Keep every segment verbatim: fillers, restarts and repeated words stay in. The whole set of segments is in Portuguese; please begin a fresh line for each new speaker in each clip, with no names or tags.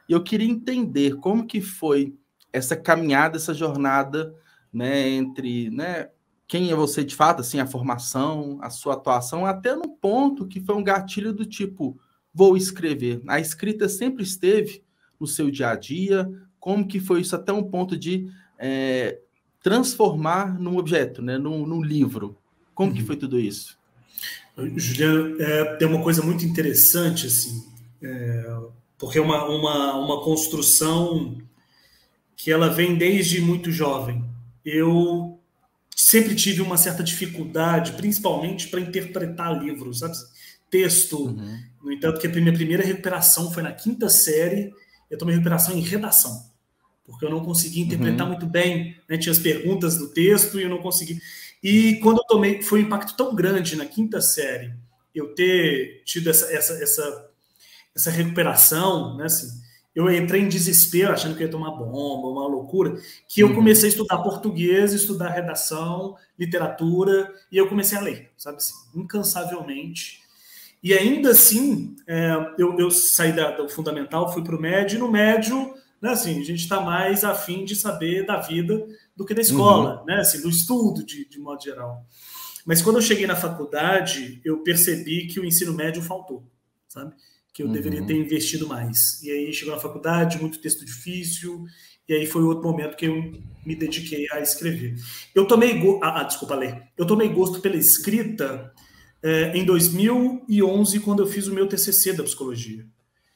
E eu queria entender como que foi essa caminhada, essa jornada, né, entre, né, quem é você de fato, assim, a formação, a sua atuação, até no ponto que foi um gatilho do tipo, vou escrever. A escrita sempre esteve no seu dia a dia, como que foi isso até um ponto de é, transformar num objeto, né, num, num livro? Como uhum. que foi tudo isso?
Juliano, é, tem uma coisa muito interessante, assim, é, porque é uma, uma, uma construção que ela vem desde muito jovem. Eu sempre tive uma certa dificuldade, principalmente para interpretar livros, sabe? Texto. Uhum. No entanto, que a minha primeira recuperação foi na quinta série, eu tomei recuperação em redação, porque eu não conseguia interpretar uhum. muito bem, né? Tinha as perguntas do texto e eu não conseguia. E quando eu tomei, foi um impacto tão grande na quinta série, eu ter tido essa, essa, essa, essa recuperação, né? Assim, eu entrei em desespero, achando que ia tomar bomba, uma loucura, que eu comecei a estudar português, estudar redação, literatura, e eu comecei a ler, sabe assim, incansavelmente. E ainda assim, é, eu, eu saí da, do fundamental, fui para o médio, e no médio, né, assim, a gente está mais afim de saber da vida do que da escola, uhum. né, assim, do estudo, de, de modo geral. Mas quando eu cheguei na faculdade, eu percebi que o ensino médio faltou, sabe? Que eu uhum. deveria ter investido mais. E aí chegou na faculdade, muito texto difícil, e aí foi outro momento que eu me dediquei a escrever. Eu tomei gosto... Ah, desculpa, ler. Eu tomei gosto pela escrita é, em dois mil e onze, quando eu fiz o meu T C C da psicologia,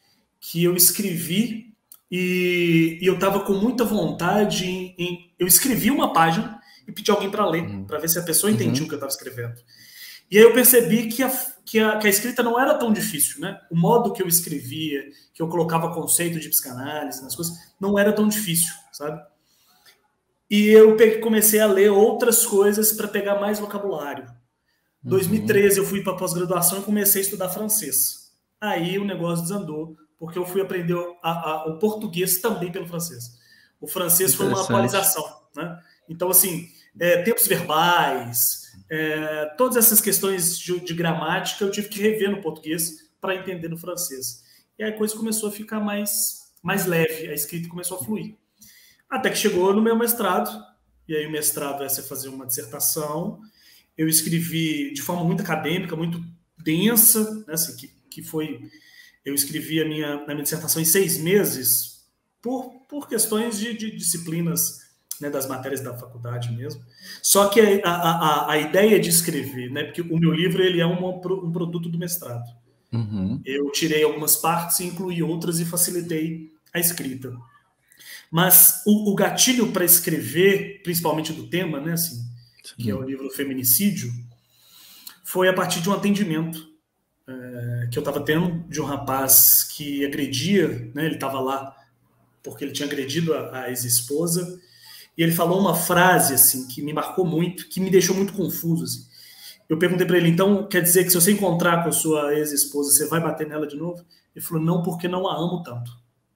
que eu escrevi e, e eu estava com muita vontade em, em... Eu escrevi uma página e pedi alguém para ler, uhum. para ver se a pessoa entendia uhum. o que eu estava escrevendo. E aí eu percebi que a, que, a, que a escrita não era tão difícil, né? O modo que eu escrevia, que eu colocava conceito de psicanálise nas coisas, não era tão difícil, sabe? E eu peguei, comecei a ler outras coisas para pegar mais vocabulário. Em uhum. dois mil e treze eu fui para pós-graduação e comecei a estudar francês. Aí o negócio desandou, porque eu fui aprender a, a, o português também pelo francês. O francês foi uma atualização, né? Então, assim, é, tempos verbais... É, todas essas questões de, de gramática eu tive que rever no português para entender no francês. E aí a coisa começou a ficar mais, mais leve, a escrita começou a fluir. Até que chegou no meu mestrado, e aí o mestrado é você fazer uma dissertação. Eu escrevi de forma muito acadêmica, muito densa, né, assim, que, que foi... Eu escrevi a minha, a minha dissertação em seis meses por, por questões de, de disciplinas, né, das matérias da faculdade mesmo. Só que a, a, a ideia de escrever, né, porque o meu livro ele é um, um produto do mestrado. Uhum. Eu tirei algumas partes e incluí outras e facilitei a escrita. Mas o, o gatilho para escrever, principalmente do tema, né, assim, que é o livro Feminicídio, foi a partir de um atendimento é, que eu estava tendo de um rapaz que agredia, né, ele estava lá porque ele tinha agredido a, a ex-esposa. E ele falou uma frase assim que me marcou muito, que me deixou muito confuso. Assim. Eu perguntei para ele, então, quer dizer que se você encontrar com a sua ex-esposa, você vai bater nela de novo? Ele falou, não, porque não a amo tanto.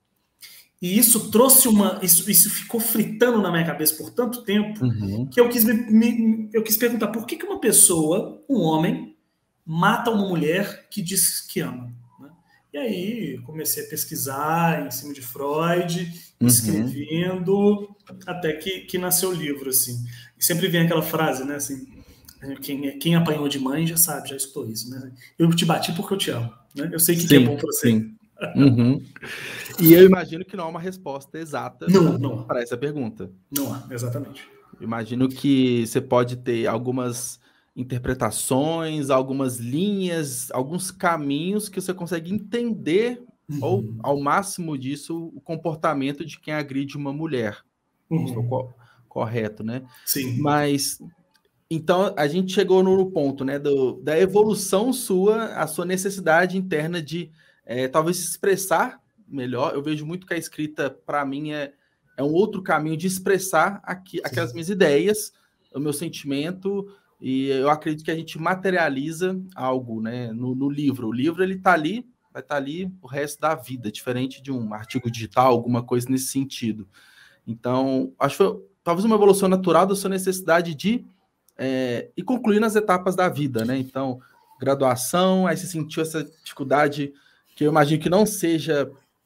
E isso trouxe uma... Isso, isso ficou fritando na minha cabeça por tanto tempo, uhum. que eu quis, me, me, eu quis perguntar por que, que uma pessoa, um homem, mata uma mulher que diz que ama. Né? E aí comecei a pesquisar em cima de Freud, uhum. escrevendo... até que, que nasceu o livro, assim. E sempre vem aquela frase, né, assim, quem, quem apanhou de mãe já sabe, já escutou isso, né? Eu te bati porque eu te amo, né? Eu sei que, que é bom para você.
Sim. Uhum. E eu imagino que não há uma resposta exata
não, não.
para essa pergunta.
Não há, exatamente.
Eu imagino que você pode ter algumas interpretações, algumas linhas, alguns caminhos que você consegue entender, uhum. ou ao máximo disso, o comportamento de quem agride uma mulher. Uhum. Estou co correto, né?
Sim.
Mas, então, a gente chegou no ponto, né, do, da evolução sua, a sua necessidade interna de, é, talvez, se expressar melhor. Eu vejo muito que a escrita, para mim, é, é um outro caminho de expressar aqui, aquelas minhas ideias, o meu sentimento, e eu acredito que a gente materializa algo, né, no, no livro. O livro, ele tá ali, vai estar tá ali o resto da vida, diferente de um artigo digital, alguma coisa nesse sentido. Então, acho que foi talvez uma evolução natural da sua necessidade de é, ir concluindo as etapas da vida, né? Então, graduação, aí você sentiu essa dificuldade, que eu imagino que não seja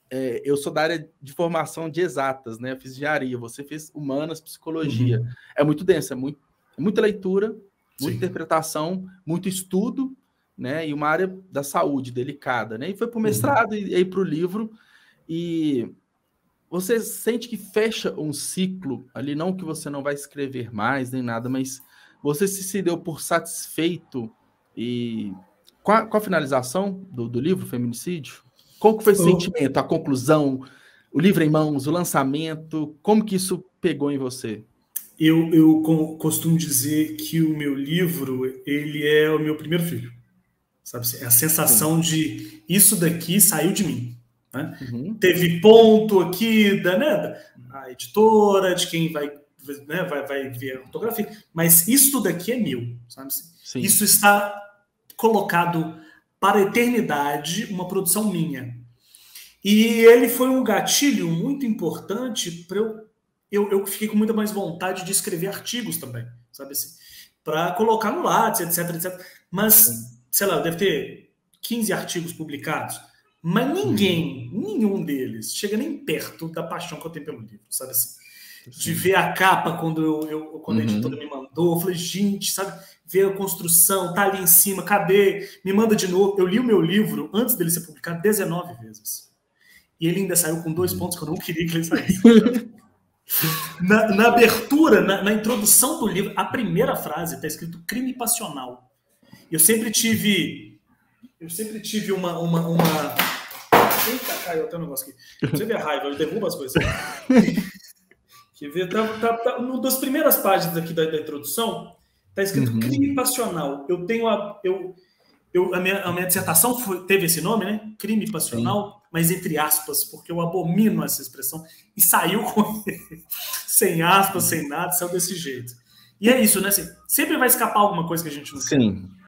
é, eu sou da área de formação de exatas, né? Eu fiz engenharia, você fez humanas, psicologia. Uhum. É muito denso, é muito, muita leitura, muita Sim. interpretação, muito estudo, né? E uma área da saúde delicada, né? E foi para o mestrado uhum. e aí para o livro. E você sente que fecha um ciclo ali, não que você não vai escrever mais nem nada, mas você se, se deu por satisfeito e com a, com a finalização do, do livro Feminicídio? Qual que foi esse oh. sentimento, a conclusão, o livro em mãos, o lançamento? Como que isso pegou em você?
Eu, eu costumo dizer que o meu livro, ele é o meu primeiro filho. Sabe? É a sensação Sim. de isso daqui saiu de mim. Né? Uhum. Teve ponto aqui da, né, da editora, de quem vai, né, vai, vai ver a fotografia, mas isso tudo aqui é meu. Sabe? Sim. Isso está colocado para a eternidade, uma produção minha. E ele foi um gatilho muito importante para eu, eu. Eu fiquei com muita mais vontade de escrever artigos também, sabe assim? Para colocar no Lattes, etc, etcétera. Mas, Sim. sei lá, deve ter quinze artigos publicados, mas ninguém, hum. nenhum deles, chega nem perto da paixão que eu tenho pelo livro, sabe assim? Sim. De ver a capa quando, eu, eu, quando a editora uhum. me mandou, eu falei, gente, sabe? Ver a construção, tá ali em cima, cadê? Me manda de novo. Eu li o meu livro, antes dele ser publicado, dezenove vezes. E ele ainda saiu com dois pontos que eu não queria que ele saísse. na, na abertura, na, na introdução do livro, a primeira frase está escrito crime passional. Eu sempre tive... Eu sempre tive uma... uma, uma... Eita, caiu até um negócio aqui. Você vê a raiva, eu derrubo as coisas. Quer ver? Tá, tá, tá, uma das primeiras páginas aqui da, da introdução... Está escrito uhum. crime passional. Eu tenho a, eu, eu, a, minha, a minha dissertação foi, teve esse nome, né? Crime passional, Sim. mas entre aspas, porque eu abomino essa expressão. E saiu com sem aspas, sem nada, saiu desse jeito. E é isso, né? Assim, sempre vai escapar alguma coisa que a gente não
Sim.
quer.